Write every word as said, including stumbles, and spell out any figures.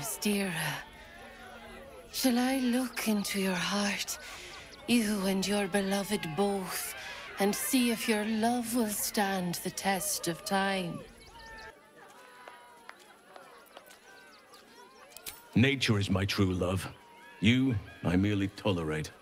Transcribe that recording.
dearer. Shall I look into your heart, you and your beloved both, and see if your love will stand the test of time? Nature is my true love. You, I merely tolerate.